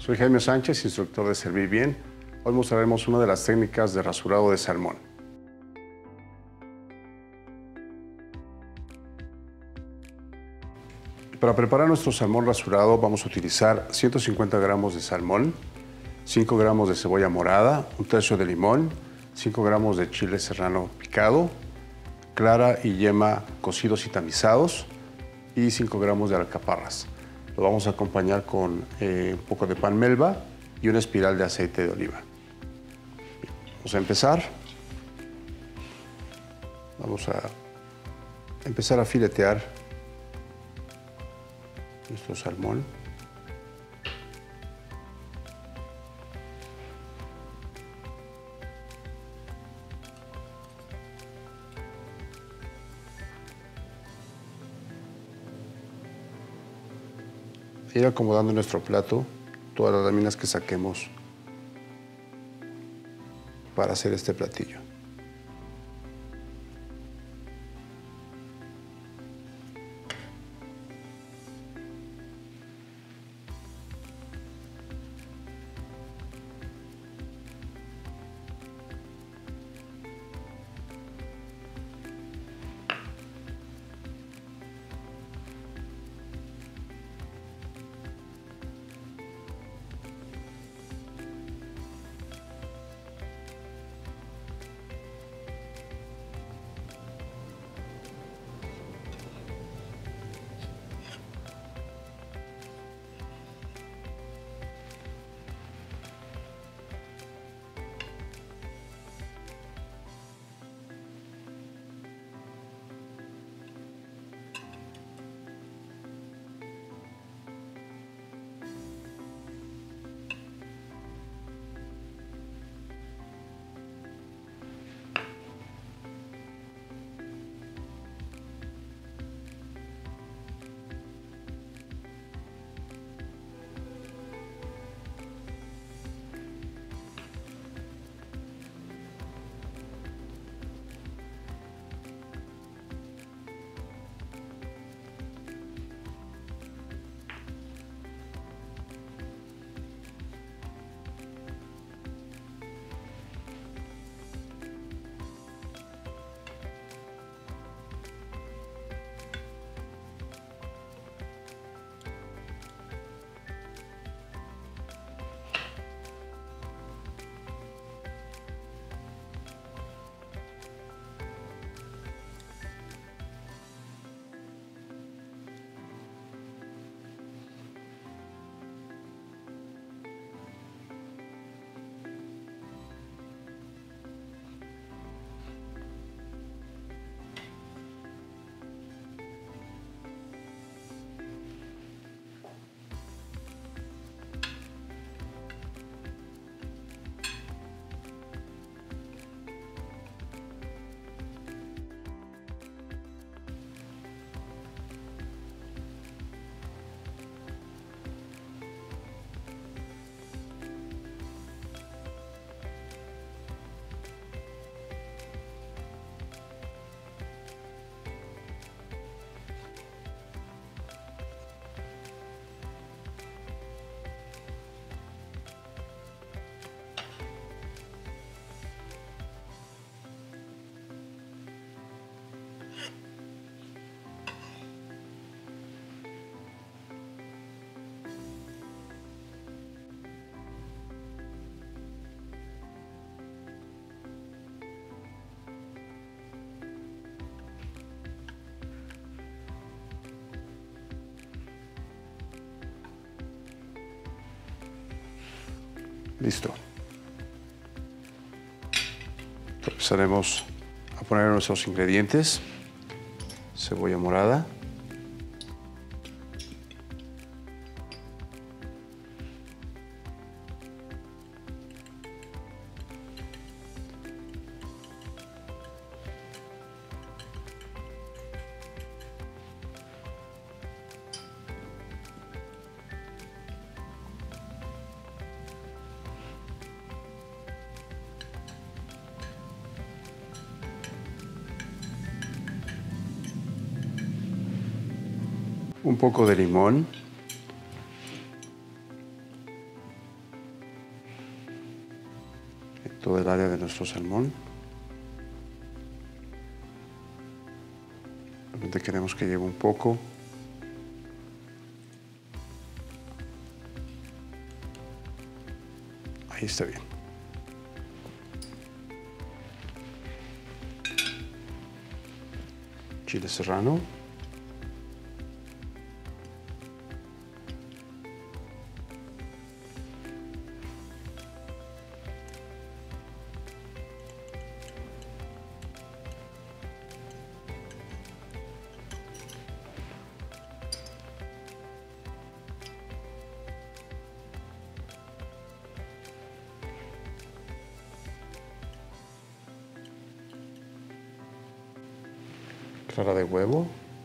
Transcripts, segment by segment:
Soy Jaime Sánchez, instructor de Servir Bien. Hoy mostraremos una de las técnicas de rasurado de salmón. Para preparar nuestro salmón rasurado vamos a utilizar 150 gramos de salmón, 5 gramos de cebolla morada, un tercio de limón, 5 gramos de chile serrano picado, clara y yema cocidos y tamizados y 5 gramos de alcaparras. Lo vamos a acompañar con un poco de pan melva y una espiral de aceite de oliva. Vamos a empezar. Vamos a empezar a filetear nuestro salmón. Ir acomodando en nuestro plato todas las láminas que saquemos para hacer este platillo. Listo. Empezaremos a poner nuestros ingredientes. Cebolla morada. Un poco de limón. todo el área de nuestro salmón. Realmente queremos que lleve un poco. Ahí está bien. Chile serrano. Clara de huevo.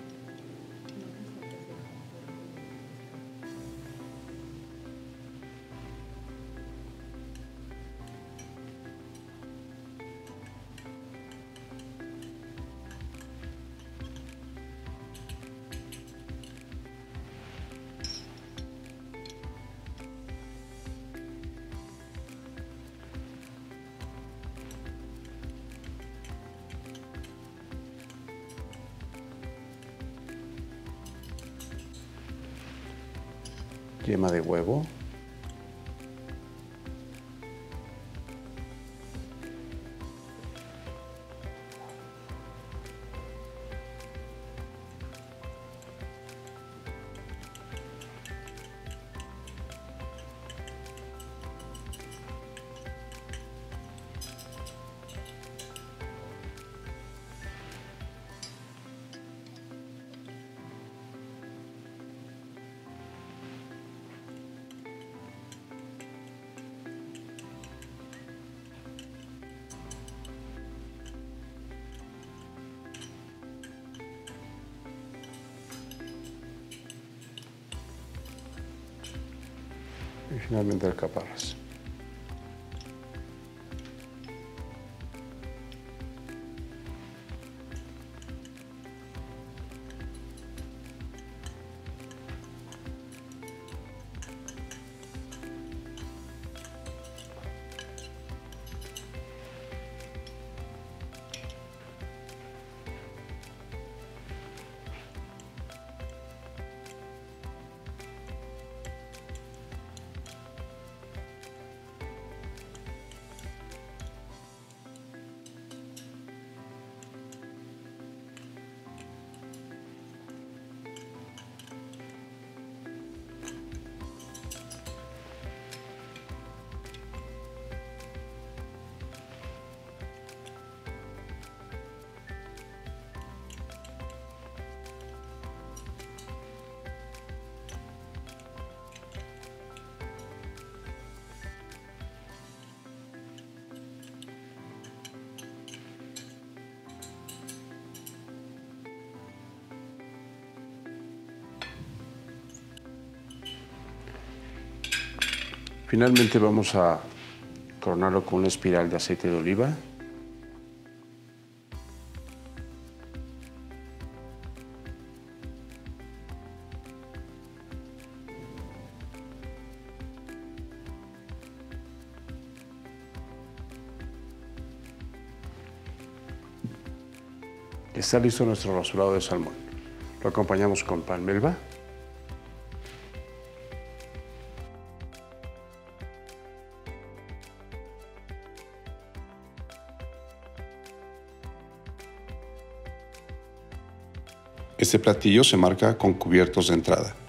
Yema de huevo. Y finalmente alcaparras. Finalmente vamos a coronarlo con una espiral de aceite de oliva. Está listo nuestro rasurado de salmón. Lo acompañamos con pan melva. Este platillo se marca con cubiertos de entrada.